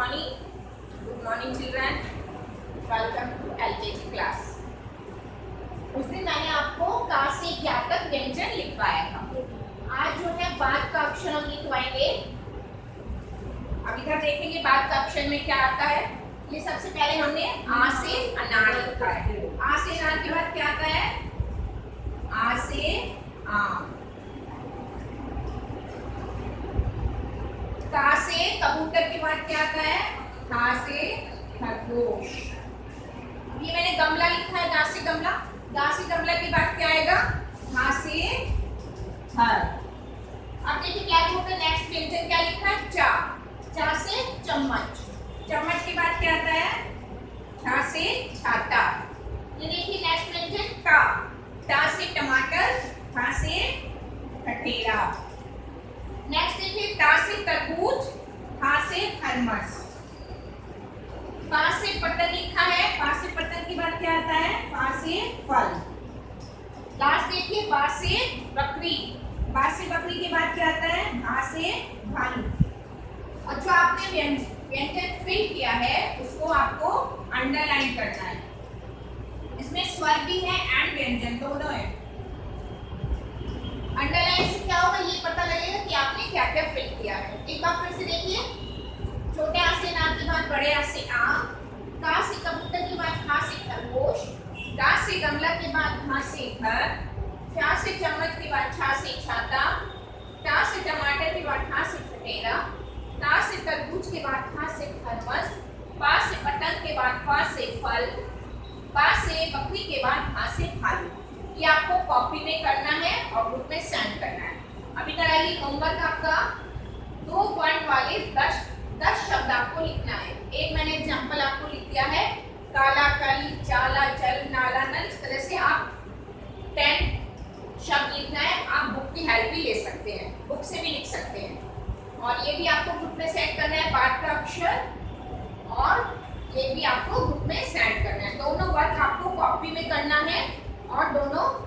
morning children. Welcome to LKG class. उस दिन मैंने आपको का से क्या तक व्यंजन लिखवाया था। आज जो है बाद का अक्षर हम लिखवाएंगे। अब इधर देखेंगे बाद का अक्षर में क्या आता है। ये सबसे पहले हमने आ से अनार लिखा है। आ से अनार के बाद क्या आता है? आ से आम। का से कबूतर के बाद क्या आता है? खा से खरगोश। ये मैंने गमला लिखा है, गा से गमला। गा से गमला के बाद क्या आएगा? घा से घर। अब देखिए क्या होगा, नेक्स्ट व्यंजन क्या लिखा है? चा। चा से चम्मच। चम्मच के बाद क्या आता है? छा से छाता। ये देखिए नेक्स्ट व्यंजन टा। टा से टमाटर, ठा से ठठेरा। नेक्स्ट देखिए टा से तरबूज, ठा से थर्मस। पा से पतंग लिखा है। पा से पतंग के बाद क्या आता है? पा से फल। लास्ट देखिए बा से बकरी। बा से बकरी के बाद क्या आता है? भा से भालू। और जो आपने व्यंजन फिल किया है उसको आपको अंडरलाइन करना है। इसमें स्वर भी है एंड व्यंजन दोनों है। अंडरलाइन से क्या होगा, ये पता लगेगा कि आपने क्या क्या फिल किया है। एक बार फिर से देखिए, छोटे आ से नाम के बाद बड़े आ से आम, का से कबूतर के बाद खा से खरगोश, गा से गमला के बाद घा से घर, चा से चम्मच के बाद छा से छाता, टा से टमाटर के बाद ठा से ठठेरा, ता से तरबूज के बाद खा से थर्मस, पा से पतंग के बाद फा से फल, पा से बकरी के बाद घा से भालू। ये आपको कॉपी में करना है और ग्रुप में सेंड करना है। अभी इधर आइए, होमवर्क आपका 2 पॉइंट वाले 10 शब्द आपको लिखना है। एक मैंने एग्जांपल आपको लिख दिया है, काला कल, चाला चल, नाला नल। इस तरह से आप 10 शब्द लिखना है। आप बुक की हेल्प भी ले सकते हैं, बुक से भी लिख सकते हैं। और ये भी आपको ग्रुप में सेंड करना है, बाद का अक्षर, और ये भी आपको ग्रुप में सेंड करना है। दोनों वर्क आपको कॉपी में करना है और दोनों